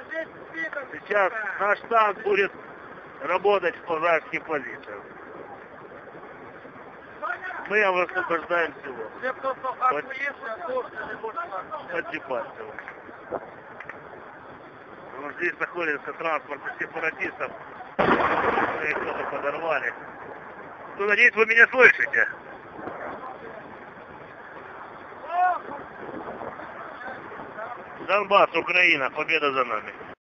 Сейчас наш танк будет работать в пожарских позициях. Мы освобождаем село. Под Дебальцево. Вот здесь находится транспорт сепаратистов. Мы их кто-то подорвали. Ну, надеюсь, вы меня слышите. Донбасс, Украина, победа за нами.